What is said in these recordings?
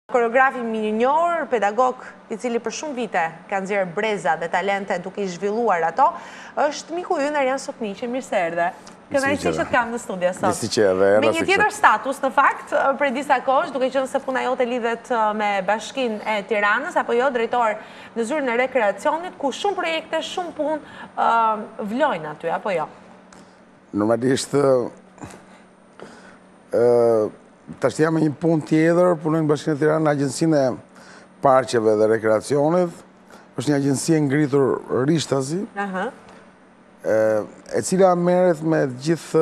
Koreografi minjor, pedagog i cili për shumë vite ka nxjerrë breza dhe talente duke i zhvilluar ato, është miku ynë Arjan Sokniqi. Mirë se erdhe. Kënaqësi që të kam në studio sot. Me një tjetër status në fakt, për disa kohësh, duke qenë se puna jote lidhet me Bashkinë e Tiranës, apo jo, drejtor në zyrën e rekreacionit, ku shumë projekte, shumë punë vlojnë aty, apo jo? Normalisht, tash jam me një punë tjetër, punoj në Bashkinë e Tiranës, në Agjencinë e Parqeve dhe Rekreacionit. Është një agjenci e ngritur rishtasi, e cila merret me gjithë,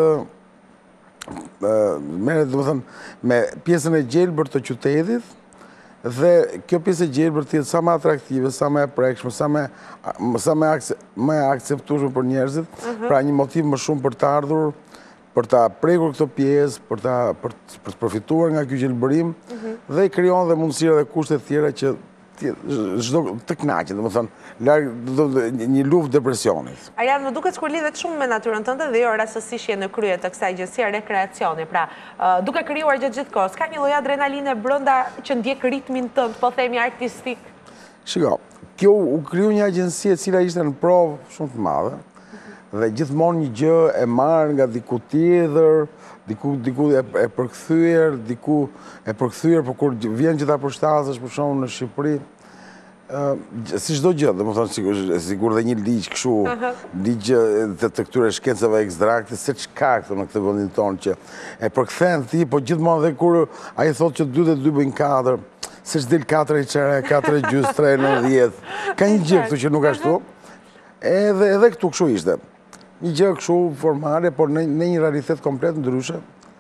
merret domethënë me pjesën e gjelbër të qytetit, dhe kjo pjesë e gjelbër të jetë sa më atraktive, sa më e prekshme, sa më e akceptueshme për njerëzit, pra një motiv më shumë për të ardhur, për ta prekur këtë pjesë, për të përfituar nga ky gjelbërim, dhe i krijon dhe mundësira dhe kushte të tjera që të kënaqen, domethënë larg një luftë depresionit. Arjan, më duket sikur lidhet shumë me natyrën tënde dhe jo rastësisht je në krye të kësaj agjencie rekreacioni. Pra, duke krijuar gjatë gjithë kohës, ka një lloj adrenaline brenda që ndjek ritmin tënd, po themi artistik. Shiko, kjo u kriju një agjenci e cila ishte në provë shumë të madhe, dhe gjithmonë një gjë e marrë nga diku tjetër, diku e përkthyer, diku e përkthyer, por kur vjen gjitha përshtatës për shkakun në Shqipëri, si çdo gjë, domethënë sigur dhe një ligj kështu, ligj të këtyre shkencave ekstrakte, se çka këtu në këtë vendin tonë që e përkthen ti, po gjithmonë dhe kur ai thotë që 2 dhe 2 bëjnë 4, se s'del 4 e çare, 4 e gjys, 3 në 10. Ka një gjë këtu që nuk ashtu. Edhe këtu kështu ishte. Një gjë kështu formale, por në një realitet komplet ndryshe.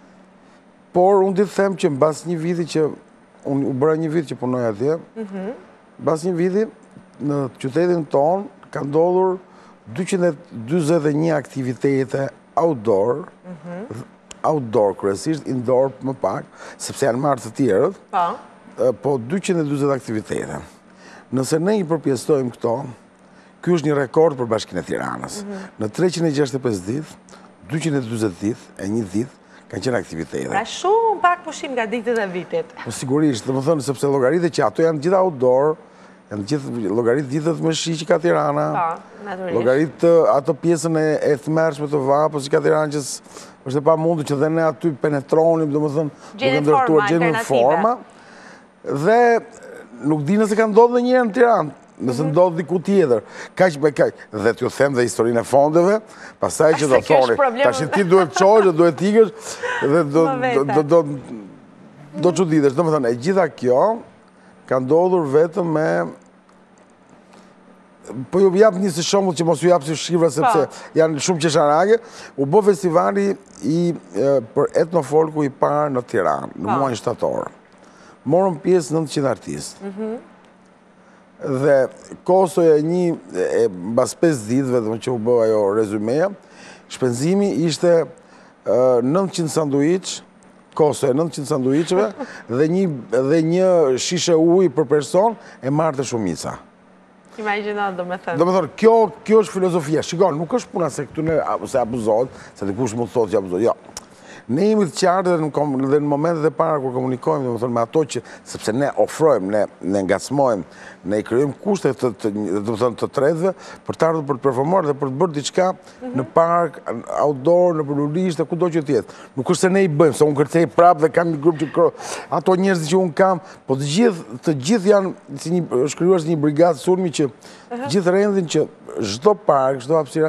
Por unë ditë them që mbas një viti që unë u bëra një vit që punoj atje, mbas një viti në qytetin tonë ka ndodhur 241 aktivitete outdoor, outdoor kryesisht, indoor më pak, sepse janë marrë të tjerët, po 240 aktivitete. Nëse ne i përpjestojmë këto, ky është një rekord për Bashkinë e Tiranës. Në 365 ditë, 240 ditë e një ditë kanë qenë aktivitete. Pra shumë pak pushim nga ditët e vitit. Po sigurisht, domethënë sepse llogaritë që ato janë gjithë outdoor, janë gjithë llogaritë ditët me shi që ka Tirana. Po, natyrisht. Llogaritë ato pjesën e tmerrshme të vapës që ka Tirana që është e pamundur që dhe ne aty penetronim, domethënë duke ndërtuar gjë në forma. Dhe nuk di nëse ka ndodhur ndonjëherë në Tiranë. Nëse ndodh diku tjetër, kaq me kaq, dhe t'ju them dhe historinë e fondeve, pastaj që do thoni, tash ti duhet të çosh, duhet të ikësh dhe do çuditesh. Domethënë, e gjitha kjo ka ndodhur vetëm me, po ju jap një shembull që mos ju jap si shifra sepse janë shumë qesharake, u bë festivali për etnofolku i parë në Tiranë, në muajin shtator. Morën pjesë 900 artistë. Dhe kostoja mbas 5 ditëve, dhe që u bë ajo rezumeja, shpenzimi ishte 900 sanduiç, kostoja 900 sanduiçeve, dhe një shishe ujë për person e marrë shumica. Imagjino, domethënë. Domethënë, kjo është filozofia. Shikon, nuk është puna se këtu ne se abuzohet, se dikush mund të thotë që abuzohet. Jo. Ne jemi të qartë dhe në momentet e para kur komunikojmë me ato që, sepse ne ofrojmë, ne ngacmojmë, ne i krijojmë kushte të tretëve për të ardhur për të performuar dhe për të bërë diçka në park, outdoor, në përlulisht, kudo që të jetë. Nuk është se ne i bëjmë, se unë kërcej prapë dhe kam një grup që ato njerëz që unë kam, po të gjithë janë si është krijuar si një brigadë sulmi që gjithë rendin që çdo park, çdo hapësirë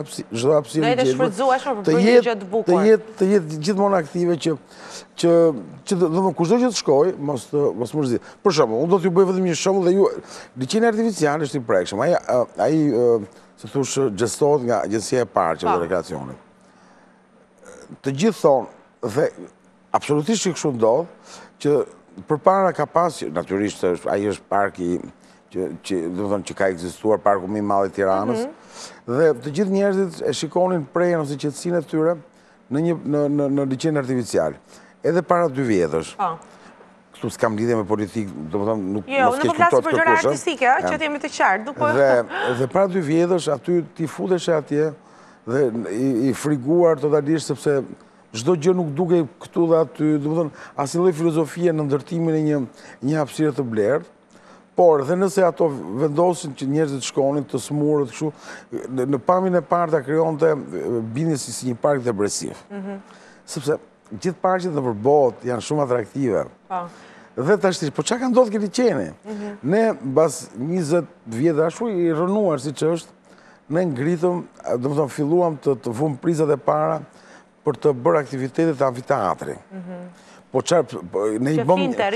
të jetë gjithmonë aktive që domethënë kushdo që të shkojë mos mërzit. Për shembull, unë do t'ju bëj vetëm një shembull dhe ju liçeni artificial është i prekshëm. Ai se thosh gjestohet nga Agjencia e Parqeve dhe Rekreacionit. Të gjithë thonë dhe absolutisht kështu ndodh që përpara ka pas, natyrisht ai është parki që ka ekzistuar, parku më i madh i Tiranës, dhe të gjithë njerëzit e shikonin prejen ose qetësinë e tyre në liçenin artificial. Edhe para 2 vjetësh. Kështu s'kam lidhje me politikë, domethënë nuk mos keq kuptohet për gjëra artistike, që të jemi të qartë. Dhe para 2 vjetësh aty ti futesh atje dhe i friguar totalisht sepse çdo gjë nuk duke këtu dhe aty, dhe më thënë, asnjë lloj filozofie në ndërtimin e një hapësire të blerë, por dhe nëse ato vendosin që njerëzit shkonin të smurët, kështu, në pamjen e parë ta krijonte bindje si një park depresiv. Sepse gjithë parqet në përbot janë shumë atraktive. Dhe të ashtë, po që ka ndodhë këti qeni? Ne, bas 20 vjetë ashtu i rënuar si që është, ne ngritëm, dhe më thonë, filluam të vumë prizat e para për të bërë aktivitetet të amfiteatri. Po qarë, ne i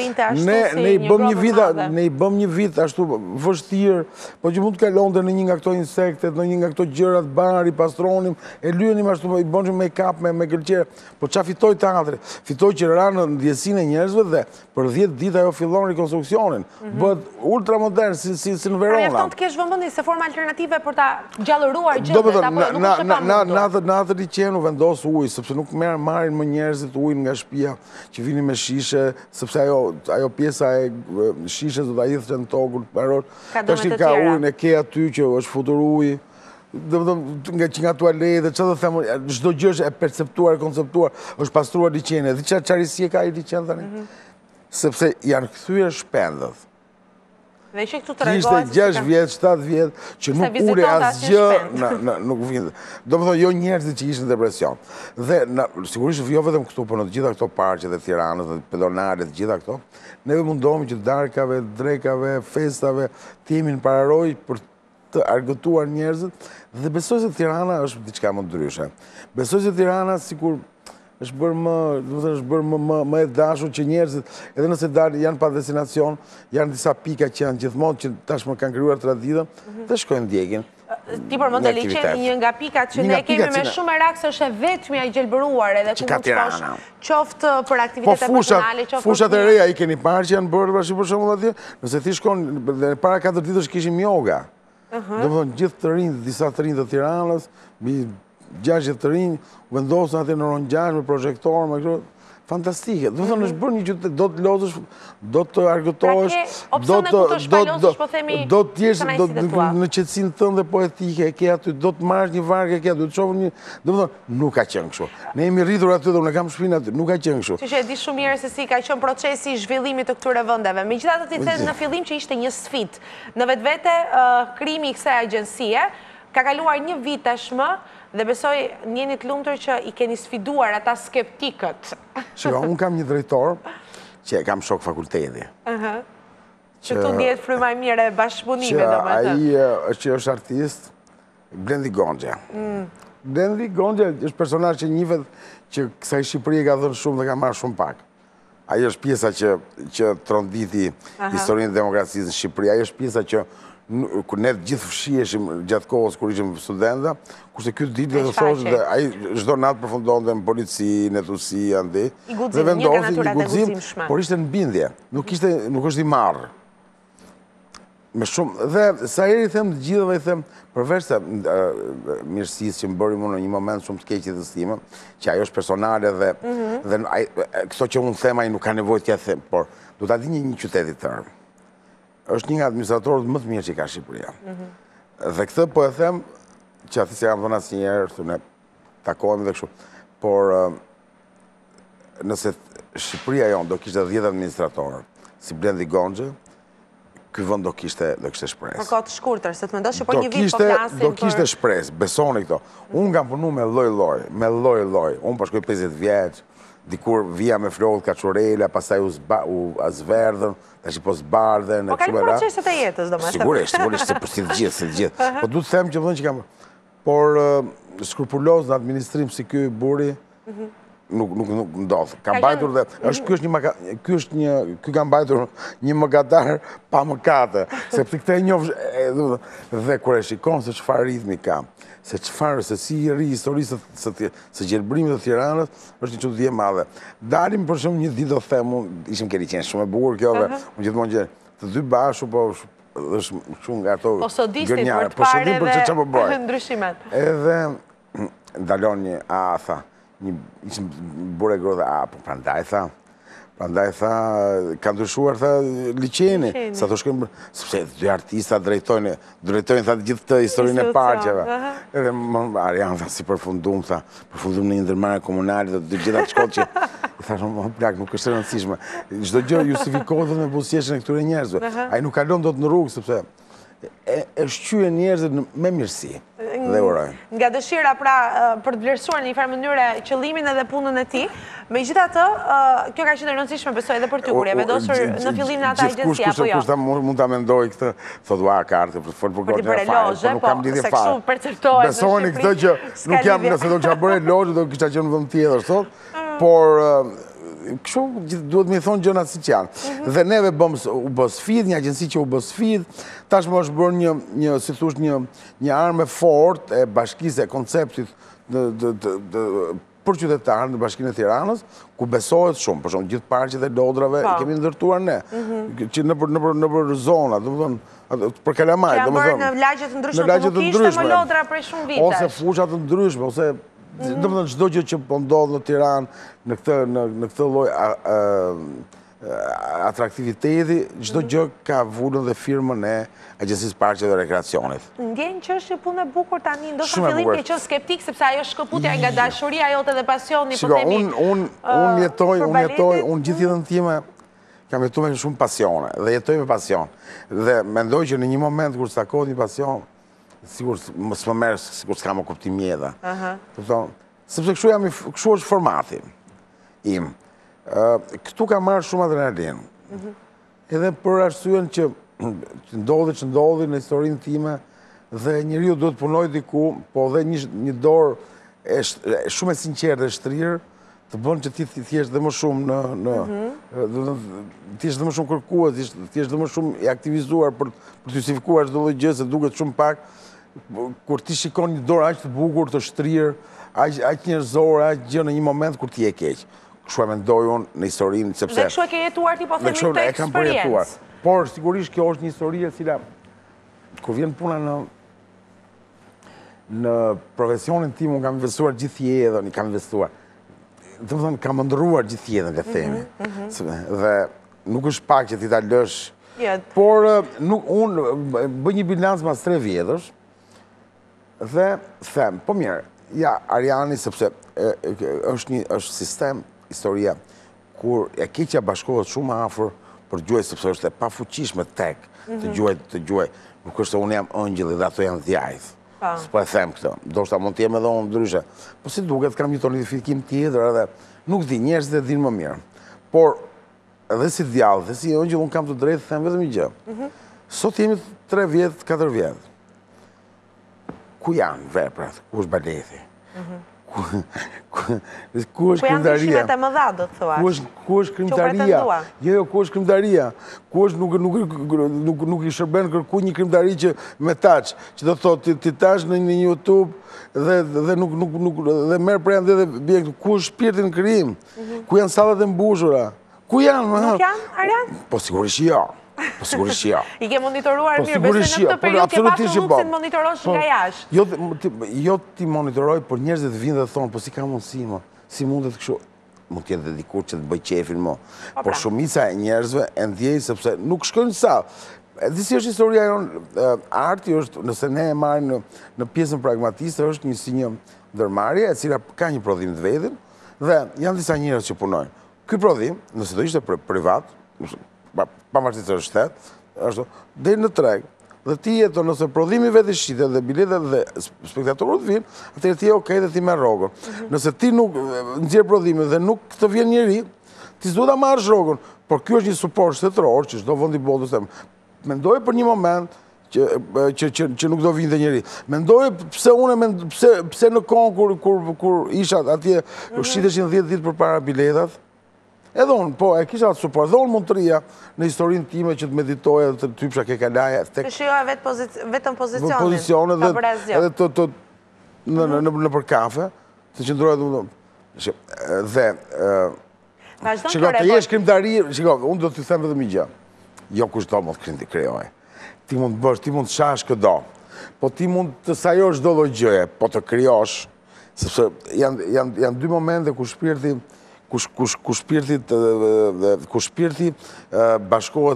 bëm një vit ashtu vështirë, po që mund të kalonte në një nga këto insektet, në një nga këto gjërat, bari, pastronim, e lyenim ashtu, i bënjë make-up me gëlqere, po qa fitoj teatri, fitoj që ranë në ndjesin e njerëzve dhe për 10 ditë ajo fillon rekonstruksionin, bët ultramodern si në Verona. Pra jefton të kesh vëmendje se forma alternative për ta gjallëruar gjëndet, apo nuk është e pamundur. Në atë liçenu vendos ujë, sepse nuk marrin më njerëzit ujë nga shtëpia që vini me shishe, sepse ajo pjesa e shishes do t'a hidhë në tokë, ka ujën e ke aty që është futur ujë, nga tualete, që dhe themë, çdo gjë është e perceptuar, e konceptuar, është pastruar liçeni, dhe çfarësi ka i liçen tani? Sepse janë kthyer shpendët. Dhe ishe këtu të regohet... Kishte 6 vjetë, 7 vjetë, që nuk ure asgjë, nuk vindë. Do më thonë, jo njerëzit që ishë në depresion. Dhe, sigurisht, jo vetëm këtu, por në të gjitha këto parqe dhe Tiranës, dhe pedonale, të gjitha këto, neve mundohemi që darkave, drekave, festave, timin pararoj për të argëtuar njerëzit, dhe besoj se Tirana është diçka më ndryshe. Besoj se Tirana, sikur është bërë më e dashur që njerëzit, edhe nëse janë pa destinacion, janë disa pika që janë gjithmonë, që tashmë kanë krijuar traditën, dhe shkojnë ndjekin. Ti përmend e liçeni një nga pikat që ne kemi me shumë merak se është e vetmja i gjelbëruar edhe ku mund të shkosh qoftë për aktivitete personale, qoftë fushat e reja i keni parë që janë bërë për shembull atje, nëse ti shkon para 4 ditësh kishim yoga. Domethënë gjithë të rinj, disa të rinj të Tiranës, mbi 60 të rinj, vendosën atë në Ron 6 me projektor, me kështu, fantastike. Do të thonë është bërë një qytet, do të lozësh, do të argëtohesh, do të jesh në qetësinë tënde poetike, e ke aty, do të marrësh një varg e ke aty, do të shohësh një, do të thonë, nuk ka qenë kështu. Ne jemi rritur aty dhe unë kam shtëpinë aty, nuk ka qenë kështu. Që e di shumë mirë se si ka qenë procesi i zhvillimit të këtyre vendeve. Megjithatë ti the në fillim që ishte një sfidë. Në vetvete krijimi i kësaj agjencie ka kaluar një vit tashmë dhe besoj njeni të lumtur që i keni sfiduar ata skeptikët. Shiko, unë kam një drejtor që kam shok fakulteti. Që këtu ndjehet fryma e mirë e bashkëpunimit, domethënë. Ai që është artist, Blendi Gonxha. Blendi Gonxha është personazh që njihet që kësaj Shqipërie ka dhënë shumë dhe ka marrë shumë pak. Ai është pjesa që tronditi historinë e demokracisë në Shqipëri. Ai është pjesa që ne gjithë fshiheshim gjatë kohës kur ishim studenta, kurse ky ditë do thoshte dhe ai çdo natë përfundonte në polici, në tusi ande. Dhe vendosi një guxim, por ishte në bindje, nuk është i marrë. Me shumë, dhe sa herë i them të gjithëve, i them, përveç se mirësisë që më bëri më në një moment shumë të keq të stimën, që ajo është personale dhe këto që unë them ai nuk ka nevojë t'ja them, por do ta di një qytet i tërë. Është një nga administratorët më të mirë që ka Shqipëria. Dhe këtë po e them, që ati se kam thënë asnjëherë, ne takohemi dhe kështu, por nëse Shqipëria jonë do kishte 10 administratorë, si Blendi Gonxha, ky vend do kishte shpresë. Për kohë të shkurtër, se të mendosh që po një vit po flasim për... Do kishte shpresë, besoni këto. Unë kam punu me lloj-lloj, Unë po shkoj 50 vjeç, dikur vija me flokët kaçurela, pastaj u azverdhën, tash po zbardhen, po kanë proceset e jetës, domethënë. Sigurisht, si të gjithë. Po duhet të them që vëllai që kam, por skrupuloz në administrim si ky buri, nuk ndodh. Ka mbajtur dhe ky ka mbajtur një mëkatar pa mëkate, sepse këtë e njoh dhe kur e shikon se çfarë ritmi ka, se si i ri historisë së gjelbërimit të Tiranës, është një çuditje e madhe. Dalim për shembull një ditë do them, ishim keni qenë shumë e bukur kjo dhe unë gjithmonë që të dy bashku po është shumë nga ato gënjare, po sodistin për të parë dhe ndryshimet. Edhe ndalon një tha, ishim bure gro dhe po prandaj tha, Prandaj tha, ka ndryshuar, tha, liçeni, sa të shkojmë, sepse dy artista drejtojnë tha gjithë të historinë e parqeve. Edhe Arian tha, si përfundum në një ndërmarrje komunale, dhe gjitha të shkollë që, i thash, më plak, nuk është e rëndësishme. Çdo gjë justifikohet me buzëqeshjen e këtyre njerëzve. Ai nuk kalon dot në rrugë, sepse e shqyje njerëzit me mirësi dhe uroj. Nga dëshira pra për të vlerësuar në një farë mënyrë qëllimin edhe punën e tij, megjithatë, kjo ka qenë e rëndësishme besoj edhe për ty kur je vendosur në fillim në atë agjenci apo jo. Gjithkusht mund ta mendoj këtë, thotë ua kartë për fol për goxha fare, nuk kam lidhje fare. Kështu perceptohet. Besoni këtë që nuk jam, nëse do të bëre lozhë do kisha qenë në vend tjetër sot, por kështu duhet më thonë gjërat siç janë. Dhe neve u bë sfidë, një agjenci që u bë sfidë, tashmë është bërë një si thosh një armë fort e bashkisë e konceptit për qytetarë në Bashkinë e Tiranës, ku besohet shumë, për shumë gjithë parqet e lodrave i kemi ndërtuar ne, që nëpër zona, domethënë për kalamaj, domethënë në lagje të ndryshme, ku nuk ishte më lodra prej shumë vitesh. Ose fusha të ndryshme, ose domethënë çdo gjë që po ndodh në Tiranë në këtë lloj atraktiviteti, çdo gjë ka vulën dhe firmën e Agjencisë Parqeve dhe Rekreacionit. Ndjen që është një punë e bukur tani, ndoshta në fillim ke qenë skeptik sepse ajo shkëputja nga dashuria jote dhe pasioni, po themi. Unë gjithë jetën time kam jetuar me shumë pasione dhe jetoj me pasion. Dhe mendoj që në një moment kur stakohet një pasion, sigur s'më merr, sigur s'kam më kuptim mjeda. Sepse kështu është formati im. Këtu ka marrë shumë adrenalin. Edhe për arsyeën që ndodhi në historinë time dhe njeriu duhet punoj diku, po dhe një dorë shumë e sinqertë dhe shtrirë të bën që ti thjesht dhe më shumë ti dhe më shumë kërkues, ti dhe më shumë i aktivizuar për të justifikuar çdo lloj gjë se duket shumë pak kur ti shikon një dorë aq të bukur, të shtrirë, aq njerëzore, aq gjë në një moment kur ti je keq. Kështu e mendoj unë në historinë, sepse... Dhe kështu e ke jetuar ti po themi këtë eksperiencë. Por, sigurisht, kjo është një histori e cila, kur vjen puna në profesionin tim, unë kam investuar gjithë jetën, kam investuar. Dhe më thënë, kam ndëruar gjithë jetën, le themi. Dhe nuk është pak që ti ta lësh. Por, unë bëj një bilancë mas 3 vjetësh, dhe them, po mirë, ja, Ariani, sepse është sistem, historia, kur e keqja bashkohet shumë afër për gjuhë, sepse është e pafuqishme tek të gjuhë, nuk është se unë jam ëngjëlli dhe ato janë djajth. S'po e them këtë, ndoshta mund të jem edhe unë ndryshe. Po si duket, kam një tonifikim tjetër edhe nuk di, njerëzit e dinë më mirë. Por edhe si djallë, dhe si ëngjëll, unë kam të drejtë të them vetëm një gjë. Sot jemi 3 vjet, 4 vjet. Ku janë veprat? Ku është baleti? Ku është krimtaria? Ku janë dyshimet e mëdha, do të thuash? Ku është krimtaria? Jo, ku është krimtaria? Ku është nuk i shërben kërkuj një krimtari që me taq, që do thotë ti tash në një YouTube dhe dhe merr prandë dhe bie këtu. Ku është shpirti në krim? Ku janë sallat e mbushura? Ku janë? Nuk janë, Arian? Po sigurisht jo. Po sigurisht jo. I ke monitoruar mirë, besoj në këtë periudhë ke pasur luksin monitorosh nga jashtë. Jo ti monitoroj, por njerëzit vinë dhe thonë, po si ka mundësi më? Si mundet kështu? Mund t'jetë dhe dikur që të bëj qefin më. Por shumica e njerëzve e ndjej sepse nuk shkojnë sa. Disi është historia jonë, arti është, nëse ne e marrim në pjesën pragmatiste, është një ndërmarrje e cila ka një prodhim të vetin dhe janë disa njerëz që punojnë. Ky prodhim, nëse do ishte privat, pavarësisht se është shtet, është deri në treg. Dhe ti jeton nëse prodhimi vetë shitet dhe biletet dhe spektatorët vinë, atëherë ti je okay dhe ti merr rrogën. Nëse ti nuk nxjerr prodhimin dhe nuk të vjen njëri, ti s'duhet ta marrësh rrogën. Por ky është një suport shtetëror që çdo vend i botës mendoj për një moment që nuk do vinte njëri. Mendoj pse në kohën kur isha atje shiteshin 10 ditë përpara biletat. Edhe unë, po, e kisha atë suport. Dhe unë mund të rria në historinë time që të meditoja dhe të typsha ke kalaja. Të shioja vetëm pozicionin, pa për asgjë. Edhe në për kafe, të qëndroja dhe... Shiko, të jesh krimtari, shiko, unë do të them vetëm një gjë. Jo kush do mund të krijoj. Ti mund të bësh, ti mund të shash këdo. Po ti mund të sajosh çdo lloj gjëje, po të krijosh, sepse janë 2 momente ku shpirti ku shpirti bashkohet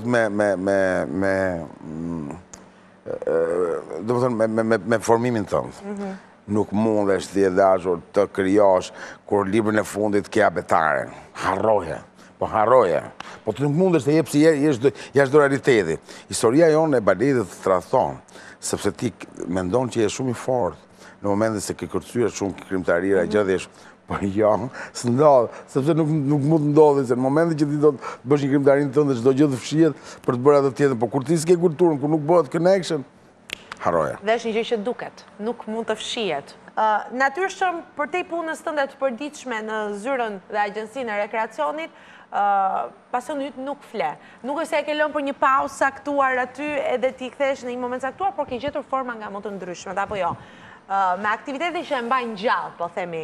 me formimin tëndë. Nuk mundesh të dashur të krijosh kur librin e fundit ke abetare. Harroje. Po harroje. Po të nuk mundesh të jep si jashtë realiteti. Historia jonë e baletit të tradhton, sepse ti mendon që je shumë i fortë në momentin se ke kërcyer shumë krimtarira gjë. Po jo, s'ndodh, sepse nuk mund të ndodhi, se në momentin që ti do të bësh një krimtarinë tënde, çdo gjë të fshihet për të bërë atë tjetër, po kur ti s'ke kulturën, kur nuk bëhet connection, harroja. Dhe është një gjë që duket, nuk mund të fshihet. Natyrshëm, për te punës tënde të përditshme në zyrën dhe agjensinë e rekreacionit, pasionit nuk fle. Nuk është se e ke lënë për një pauzë saktuar aty edhe ti kthesh në një moment saktuar, por ke gjetur forma nga më të ndryshmet, apo jo. Me aktivitetin që e mbajnë gjallë, po themi.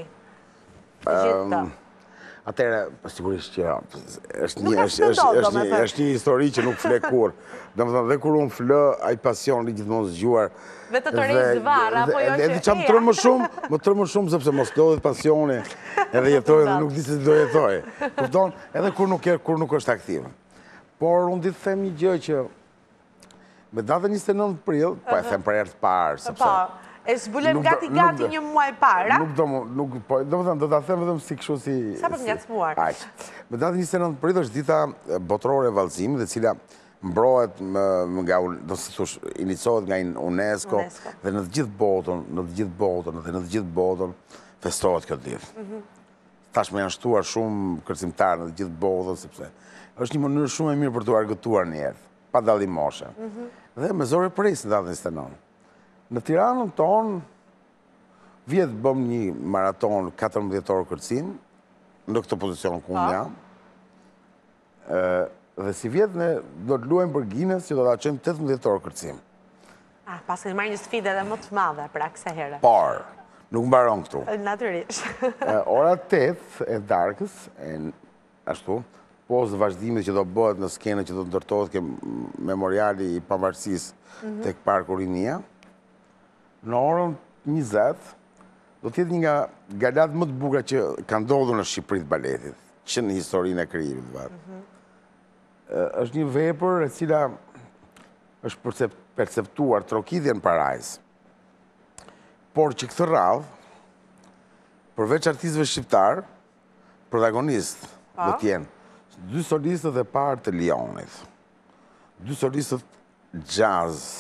Atëre, sigurisht që është një histori që nuk fle kur. Do më thënë, dhe kur unë flë, ai pasion i gjithmonë zgjuar. Dhe të rejtë varë, apo jo që... Edhe që më tërë më shumë, sepse mos lodhet pasioni, edhe jetoj dhe nuk di se do jetoj. Kupton, edhe kur nuk është aktiv. Por unë di të them një gjë që me datën 29 prill, po e them për herë të parë, sepse... E s'bulem gati një muaj para? Nuk do më thënë, do të them vetëm si kështu si... Sa për nga të smuar? Me datën 29 prill është dita botërore e vallëzimit, dhe cila mbrohet do të thosh, iniciohet nga UNESCO dhe në të gjithë botën, festohet këtë ditë. Tashmë janë shtuar shumë kërcimtarë në të gjithë botën, sepse është një mënyrë shumë e mirë për të argëtuar një jetë, pa dallim moshe. Dhe me zore pres në datën 29. Në Tiranën tonë, vjetë bëm një maraton 14 orë kërcim, në këtë pozicion ku unë jam. Dhe si vjetë ne do të luajmë për Guinness që do të qëjmë 18 orë kërcim. Pas këtë marrë një sfidë edhe më të madhe pra kësa herë. Por, nuk mbaron këtu. Natyrisht. Ora 8 e darkës, ashtu, posë vazhdimit që do bëhet në skenën që do të ndërtohet ke memoriali i pavarësisë tek Parku Rinia, në orën 20, do t'jetë një nga galat më të bukura që ka ndodhur në Shqipëri të baletit, që në historinë e krijimit. Është një vepër e cila është perceptuar trokitje në parajs, por që këtë radhë, përveç artistëve shqiptar, protagonist do t'jenë 2 solistët e parë të Lionit, 2 solistët jazz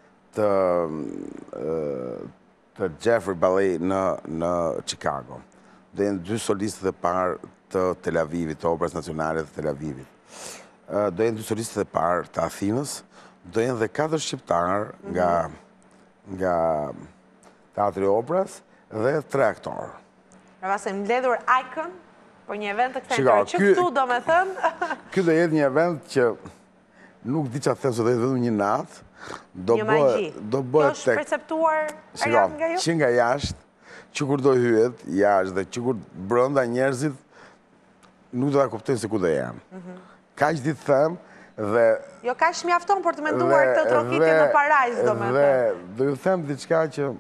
të Jeffrey Ballet në Chicago. Dhe jenë 2 solistët e parë të Tel Avivit, të Operës Nacionale të Tel Avivit. Do jenë 2 solistët e parë të Athinës, do jenë dhe 4 shqiptarë nga Teatri Operës dhe 3 aktorë. Pra se mbledhur Icon, për një event të këtër që këtu do me thënë. Ky do jetë një event që nuk di që atë them se do jetë vetëm një natë, një magji. Kjo është perceptuar nga ju? Që nga jashtë, që kur do hyet jashtë dhe që kur brënda njerëzit nuk do ta kuptojnë se ku do janë. Kaq di të them dhe... Jo, kaq mjafton për të menduar këtë trokitje në parajs, do me thënë. Dhe do ju them diçka që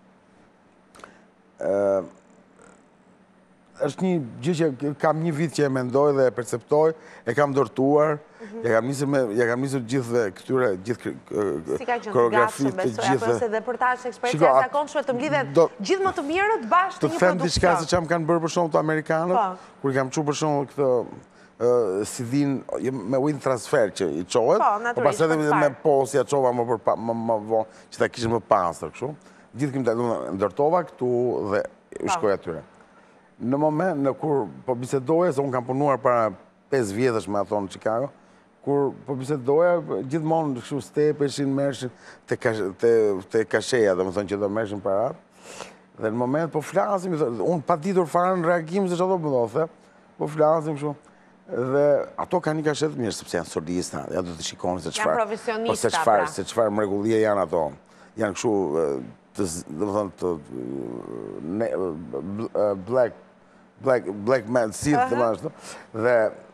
është një gjë që kam një vit që e mendoj dhe e perceptoj, e kam ndërtuar, ja kam nisur gjithë këtyre, gjithë koreografit të gjithë. Si ka qenë dhe reportazhe, eksperiencë e zakonshme të mblidhen gjithë më të mirët bashkë në një produksion. Të them diçka se që kam bërë për shumë të Amerikanët, kur i kam qu për shumë këtë sidin me wind transfer që i qohet, o pas edhe me posja qova më vonë, që ta kishën më pasër, kështu. Gjithë kim të ndërtova këtu dhe u shkoj atyre. Në moment, në kur po bisedoja, se unë kam punuar para 5 vjetësh me ato në Chicago, kur po bisedoja, gjithmonë kështu stepeshin, mershin të kasheja, dhe më thonë që do mershin parat. Dhe në moment, po flasim, unë pa ditur fara në reagim, se që ato më dothe, po flasim kështu. Dhe ato ka një kashet mirë, sepse janë solista, ja do të shikoni se qëfar. Janë profesionista, pra. Se qëfar mrekullie janë ato. Janë kështu, dhe më thonë, black man, Sith, dhe më ashtu. Dhe,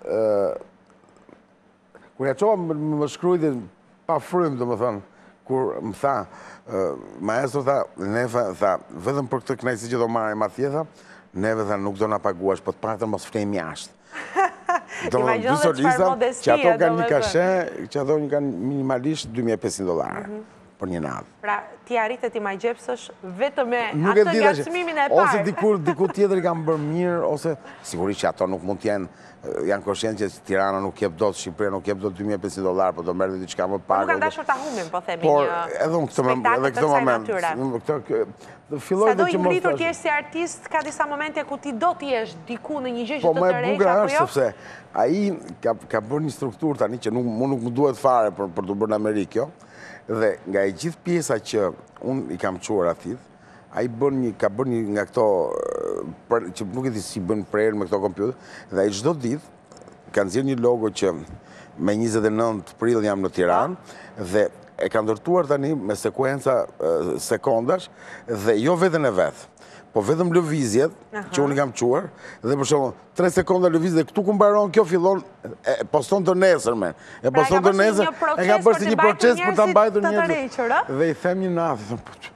kur ja qoha më shkrujti pa frym, dhe më thonë, kur më tha, maestro tha, Nefa, tha, vetëm për këtë knajsi që do marrim atje, tha, neve dhe nuk do nga paguash, po të pak të mos ftejmë jashtë. Imagino dhe qëfar modestia, që ato kanë një kashe, që ato kanë minimalisht $2.500 për një natë. Pra, ti arritet i majgjepsësh vetëm me atë nga çmimin e parë. Ose diku tjetër i kanë bërë mirë, ose sigurisht që ato nuk mund t'jenë, janë koshient që Tirana nuk jep dot, Shqipëria nuk jep dot $2.500, po do merrte diçka më parë. Nuk kanë dashur ta humbin, po themi një spektakël të kësaj natyre. Sa do i ngritur ti je si artist, ka disa momente ku ti do t'i jesh diku në një gjë që të tërheq apo jo? Sepse ai ka bërë një strukturë tani që nuk më duhet fare për të bërë në Amerikë, jo. Dhe nga e gjithë pjesa që unë i kam quar atit, a i ka bërë një nga këto, që nuk e di si bën prerë me këto kompjuter, dhe a i gjdo ditë kanë zirë një logo që me 29 prill jam në Tiranë, dhe e ka ndërtuar tani me sekuenca sekondash, dhe jo vetën e vetë, po vetëm lëvizjet që unë i kam quar, dhe për shumë 3 sekonda lëvizjet, dhe këtu ku mbaron kjo fillon, e poston të nesër, men. E poston të nesër, e ka bërë si një proces për të mbajtur njerëzit. Dhe i them një natë,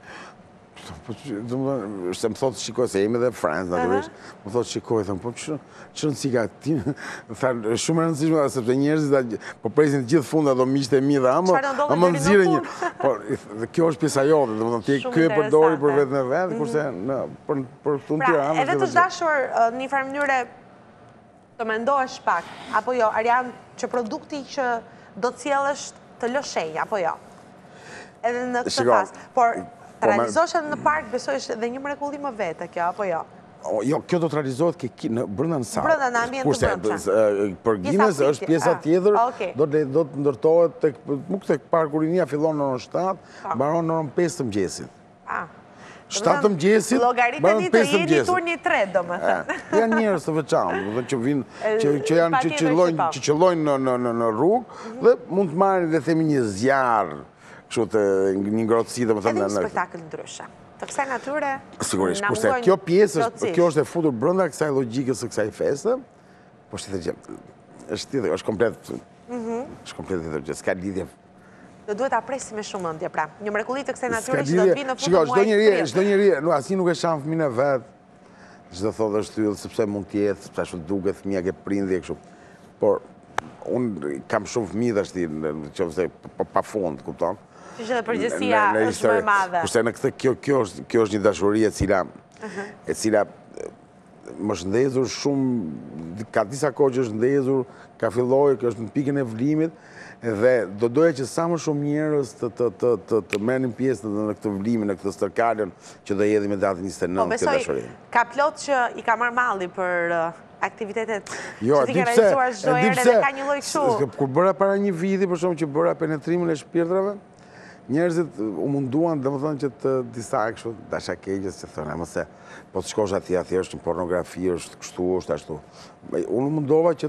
se më thotë shikoj, se jemi dhe friends, naturisht, më thotë shikoj, po që në si ka ti, shumë e rëndësishme, sepse njerëzit po presin të gjithë funda do miqtë e mi dhe a më nëzire një, dhe kjo është pjesa jote, dhe më thonë, kjo e përdori për vetë në vetë, kurse për të në Tiranë. Edhe të dashur një farë mënyre të mendohesh pak, apo jo, Arian, që produkti që do të sjellësh të lëshej, apo jo? Edhe në këtë fazë, por të realizosh edhe në park, besoj është dhe një mrekulli më vete kjo, apo jo? Jo, kjo do të realizohet brenda në salë. Brenda në ambient të brendshëm. Për Guinness është pjesa tjetër, do të ndërtohet, nuk të parkurinia fillon në orën 7, mbaron në orën 5 të mëngjesit. 7 të mëngjesit, baron 5 të mëngjesit. Turni 3, do më thënë. Janë njerëz të veçantë, që vinë, që qëllojnë në rrugë, dhe mund të marrin dhe themi një zjarë, një ngrotësi dhe më thëmë... Edhe një spektakl ndryshe. Të kësaj natyre... Sigurisht, kurse kjo pjesë, kjo është e futur brenda kësaj logjikës së kësaj feste, po është komplet... është komplet të gjë, s'ka lidhje... Do duhet ta presim me shumë mendje, pra. Një mrekulli të kësaj natyre që do të vinë në fund të muajit. Çdo njeri, asnjë nuk e shan fëmin e vet. Çdo thotë është yll sepse mund të jetë, sepse ashtu duket fëmia ke prindje kështu. Por unë kam shumë fëmijë tashti, nëse pafund, kupton? Që dhe përgjësia është më e madhe. Kurse në këtë, kjo është një dashuri e cila më është ndezur shumë, ka disa kohë që është ndezur, ka filloj, është në pikën e vlimit, dhe do doja që sa më shumë njerëz të merrnin pjesë në këtë vlimin, në këtë stërkalën që do hedhim me datën 29 këtë dashuri. Ka plot që i ka marrë malli për aktivitetet që ti ke realizuar çdo herë dhe ka një lloj kështu. Kur bëra para një viti, për shkak që bëra penetrimin e shpirtrave, njerëzit u munduan, domethënë që të disa kështu dashakeqës që thonë, mos e po të shkosh atje është në pornografi, është kështu, është ashtu. Unë mundova që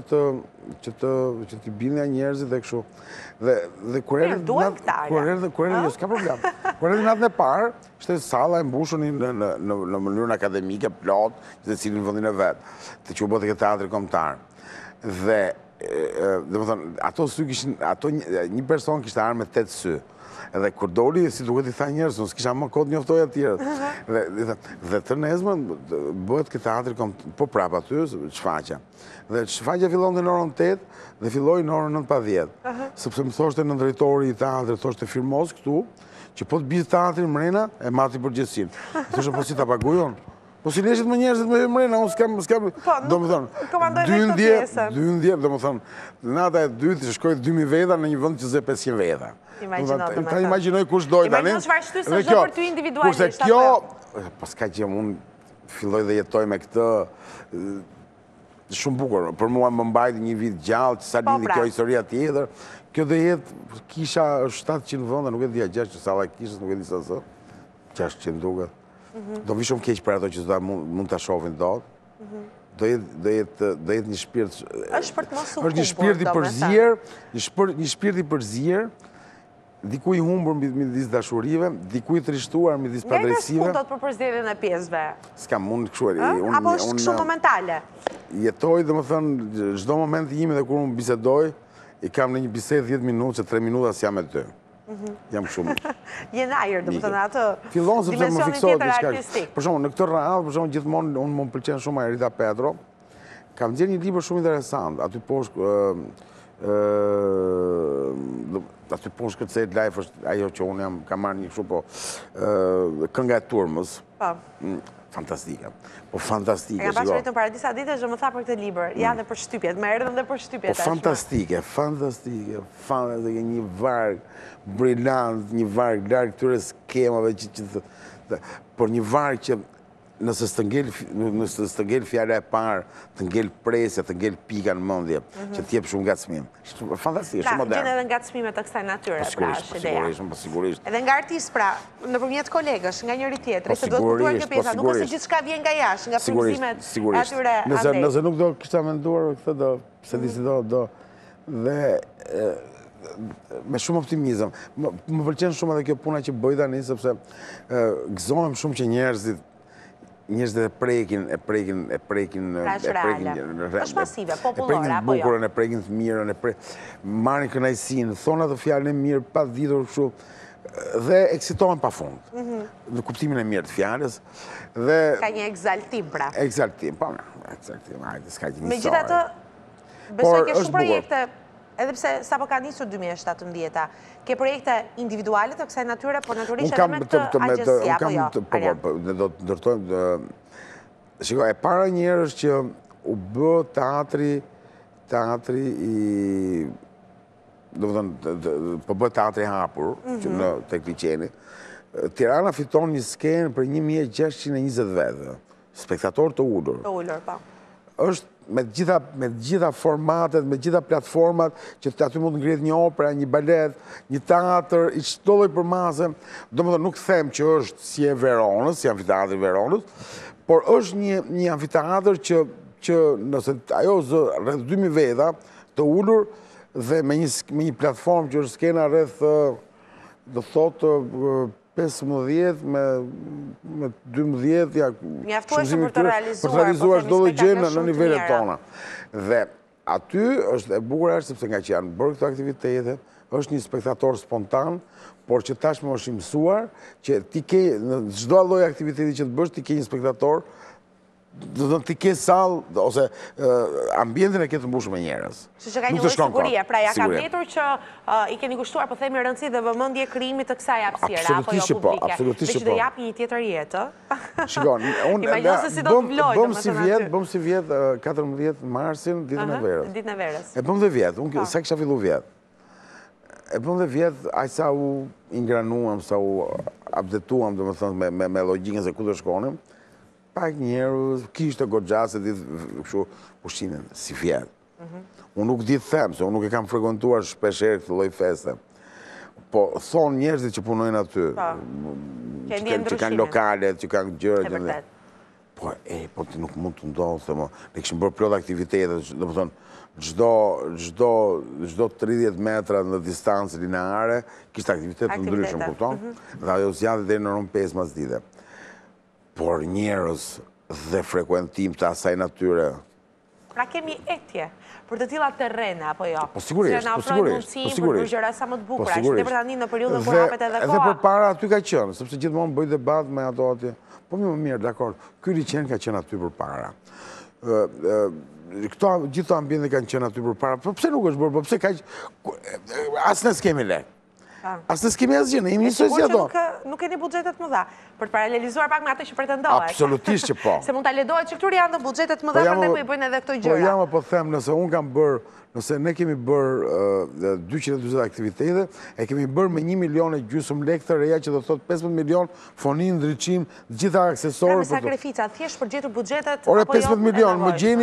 të bindja njerëzit dhe kështu. Dhe kur erdhi, s'ka problem. Kur erdhi natën e parë, ishte salla e mbushur në mënyrën akademike, plot, që të cilin vendin e vet, të që u bë te teatri kombëtar. Dhe domethënë ato sy kishin, një person kishte ardhur me 8 sy. Edhe kur doli, si duket i tha njerëz, unë s'kisha më kohë njoftoja të tjerët. Dhe të nesërmen bëhet këtë teatri, po prapë aty, Shfaqja. Dhe Shfaqja fillon në orën 8 dhe filloi në orën 9:10. Sepse më thoshte në drejtori i teatrit, thoshte firmos këtu, që po të bie teatri mrena, e mati përgjegjësinë. Thoshte po si ta pagujon? Po si leshit më njerëzit me mrena, unë s'kam... Do më thonë, 12, do më thonë, nata e dytë që shkoj 2000 veta në një vënd që zë 500 veta. Ta imaginoj kush dojtë anin. Imaginoj çfarë shtysë është për ty individualisht. Kurse kjo, pas ka që unë filloj dhe jetoj me këtë, shumë bukur, për mua më mbajti një vit gjallë, që sa lindi kjo historia tjetër, kjo dhe jetë, kisha 700 vënda, nuk e dhja 600 sala kishës, nuk e di sa së, 600 duket. Do vi shumë keq për ato që mund të shohin dot. Do jetë një shpirt... është për të mos u humbur. Është një shpirt i përzier, një shpirt i përzier, diku i humbur midis dashurive, diku i trishtuar midis padrejësive. Nga do të për përzierjen e pjesëve? S'kam mund kështu. Apo është kështu momentale? Jetoj, domethënë, çdo moment i imi dhe kur unë bisedoj, i kam në një bisedë 10 minutë, që 3 minuta s'jam me ty. Jam shumë. Jena ajër, dhe më të në atë Fillon sepse më dimensionin fiksohet tjetër diçka. artistik. Për shembull, në këtë radhë, për shembull, gjithmonë unë më pëlqen shumë Rita Pedro. Kam nxjerrë një libër shumë interesant. Aty poshtë Kërcejt Life është ajo që unë kam marrë një kështu, po kënga e turmës. Fantastike. Po fantastike. E kam pasur vetëm para disa ditësh dhe më tha për këtë libër, ja dhe për shtypjet, më erdhën dhe për shtypjet. Po fantastike, një varg brillant, një varg larg këtyre skemave por një varg që nëse së të ngel fjala e parë, të ngel presja, të ngel pika në mendje, që t'jep shumë ngacmim. Fantastike, shumë modern. Gjen edhe ngacmime të kësaj natyre, pra, është ideja. Sigurisht. Edhe nga artist, pra, nëpërmjet kolegësh, nga njëri tjetri, se do të kuptuar kjo pjesa, nuk është se gjithçka vjen nga jashtë, nga frymëzimet e atyre andej. Nëse nuk do kisha menduar këtë do, pse disi do, dhe me shumë optimizëm. Më pëlqen shumë edhe kjo puna që bëj tani, sepse gëzohem shumë që njerëzit e prekin është masive, popullore, apo jo? Bukurën, e prekin të mirën, marrin kënaqësinë, thonë atë fjalën e mirë pa ditur kështu dhe eksitohen pafund. Në kuptimin e mirë të fjalës dhe ka një egzaltim, pra. Egzaltim, hajde, s'ka gjë. Megjithatë, besoj ke shumë projekte. Edhe pse sapo ka nisur 2017-a, ke projekte individuale të kësaj natyre, por natyrisht edhe me këtë agjensi, apo jo? Ne do të ndërtojmë... Shiko, e para njërë është që u bë teatri i... Do të thënë, po bë teatri hapur, tek liçeni. Tirana fiton një skenë për 1620 vete, spektator të ullur. Të ullur, po. është me gjitha formatet, me gjitha platformat, që aty mund të ngrihet një opera, një balet, një teatr, i çdo lloj përmase. Domethënë nuk them që është si e Veronës, si amfiteatri i Veronës, por është një amfiteatr që nëse ajo rreth 2000 veta të ulur dhe me një platformë që është skena rreth do thotë 15 me 12, ja, mjaftueshëm për të realizuar çdo gjë në nivelet tona. Dhe aty është e bukur sepse nga që janë bërë këto aktivitete, është një spektator spontan, por që tashmë është i mësuar që ti ke në çdo lloj aktiviteti që të bësh, ti ke një spektator, do të ti ke sallë ose ambientin e ke të mbushur me njerëz. Kështu që ka një lloj sigurie, pra ja ka vjetur që i keni kushtuar, po themi, rëndësi dhe vëmendje krijimit të kësaj hapësire apo jo publike. Absolutisht që do jap një tjetër jetë. Shikon, unë bëm si vjet 14 marsin ditën e verës. Ditën e verës. E bëm dhe vjet, unë sa kisha filluar vjet. E bëm dhe vjet, aq sa u ingranuam, sa u updateuam, domethënë me logjikën se ku do shkonim. Pak njerëz, kishte goxha se ditë kështu ushqimin si vjet. Unë nuk di të them, se unë nuk e kam frekuentuar shpesh herë këtë lloj feste. Po thonë njerëzit që punojnë aty, që kanë lokalet, që kanë gjëra. Po ti nuk mund të ndodhë, ne kishim bërë plot aktivitete, domethënë çdo 30 metra në distancë lineare kishte aktivitet të ndryshëm, kupton? Dhe ajo zgjadhej deri në orën 5 masdite. Por njerëz dhe frekuentim të asaj natyre. Pra kemi etje për të tilla terrene, apo jo? Po sigurisht, për gjëra sa më të bukura, që tepër tani në periudhën kur hapet edhe koha. Edhe përpara aty ka qenë, sepse gjithmonë bëj debat me ato atje. Po më mirë, dakor, ky liçen ka qenë aty përpara. Gjithë ambientet kanë qenë aty përpara. Po pse nuk është bërë? Po pse kaq as ne s'kemi lek. As në s'kemi asgjë, ne jemi njësoj si ato. Nuk keni buxhetet më dha, për të paralelizuar pak me atë që pretendohet. Absolutisht që po. Se mund ta ledohet që këtu janë të buxhetet më dha, prandaj po i bëjnë edhe këto gjëra. Po jam po them, nëse unë kam bërë, nëse ne kemi bërë 240 aktivitete, e kemi bërë me 1,5 milion lekë të reja, që do thotë 15 milion foni, ndriçim, gjitha aksesorë. Pra me sakrifica, thjesht për gjetur buxhetet apo jo? Ore 15 milion, më gjeni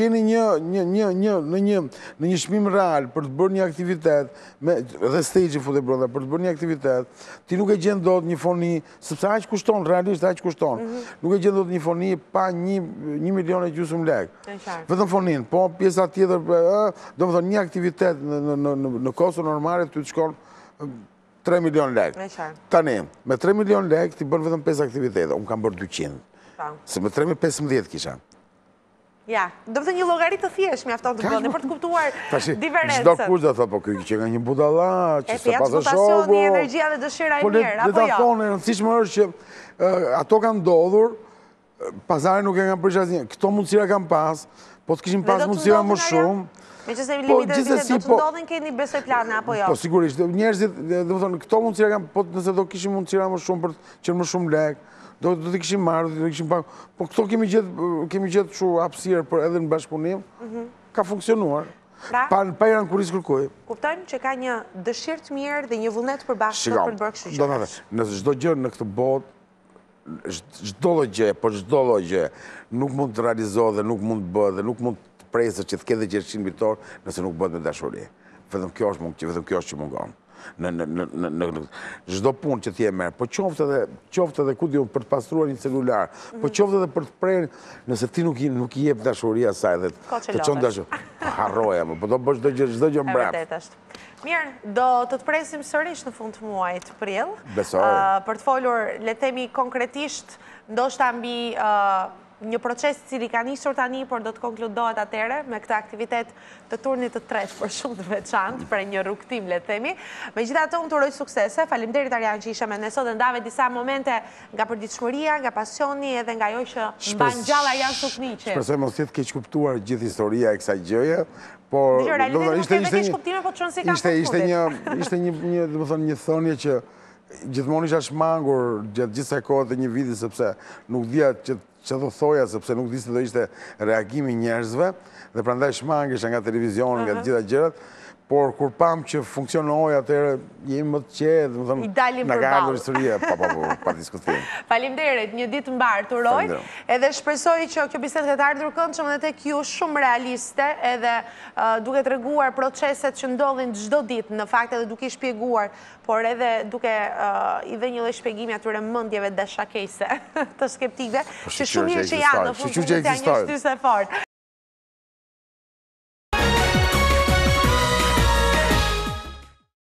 në një çmim real për të bërë një aktivitet, dhe stage i futet brenda, për të bërë një aktivitet, ti nuk e gjen dot një foni, sepse aq kushton, realisht aq kushton. Nuk e gjen dot një foni pa 1,5 milion lekë. Vetëm fonin, po pjesa tjetër, domethënë një aktivitet në koston normale ty të shkon 3 milion lekë. Tani, me 3 milion lekë ti bën vetëm 5 aktivitete, unë kam bërë 200. Se me 3.015 kisha. Ja, do të një llogarit të thjesht mjafton të bëni për të kuptuar diferencën. Çdo kush do të thotë, po ky që nga një budalla, që s'e pas shoku. Energjia dhe dëshira e mirë, apo jo? Po le ta thonë, e rëndësishme është që ato kanë ndodhur, pazari nuk e kanë përgjigjur asnjë. Këto mundësira kanë pas, po të kishin pas mundësira më shumë. Meqense limitet e vitit do të ndodhin, keni besoj plane apo jo? Po sigurisht, njerëzit, domethënë, këto mundësira kanë, po nëse do kishin mundësira më shumë për të qenë më shumë lek, do të kishim marrë, do të kishim pak, po këto kemi gjetë kështu hapësirë për edhe në bashkëpunim, ka funksionuar. Pa i rankuris kërkoj. Kuptojmë që ka një dëshirë të mirë dhe një vullnet për bashkë për të bërë kështu gjë. Nëse çdo gjë në këtë botë, çdo gjë nuk mund të realizohet dhe nuk mund të bëhet dhe nuk mund të presë që të ketë gjerësin bitor nëse nuk bëhet me dashuri. Vetëm kjo është që mungon. Në çdo punë që ti e merr, po qoftë edhe ku diun për të pastruar një celular, po qoftë edhe për të prerë, nëse ti nuk i jep dashuri asaj dhe të çon dashuri, harroja, po do bësh çdo gjë mbrapa. Vërtet është. Mirë, do të presim sërish në fund të muajit prill. Besoj. Për të folur, le të themi konkretisht, ndoshta mbi një proces cili ka nisur tani, por do të konkludohet atëherë me këtë aktivitet të turnit të tretë për shumë të veçantë, për një rrugtim, le të themi. Megjithatë, unë të uroj suksese. Faleminderit Arjan që ishe me ne sot dhe ndave disa momente nga përditshmëria, nga pasioni edhe nga ajo që mban gjallë Arjan Sukniqi. Shpresoj mos jetë keq kuptuar gjithë historia e kësaj gjëje, por ishte një thënie që gjithmonë isha shmangur gjatë gjithë kësaj kohe të një viti, sepse nuk dija që do thoja, sepse nuk di se do ishte reagimi njerëzve, dhe prandaj shmangisha nga televizion, nga të gjitha gjërat, por kur pam që funksionoi atëherë jemi më të qetë, domethënë na ka ardhur historia pa diskutim. Faleminderit, një ditë mbar të uroj, edhe shpresoj që kjo bisedë të ardhur këndshëm dhe tek ju shumë realiste, edhe duke treguar proceset që ndodhin çdo ditë, në fakt edhe duke i shpjeguar, por edhe duke i dhe një lloj shpjegimi atyre mendjeve dashakese të skeptikëve, që shumë mirë që janë, në fund të janë një shtysë fort.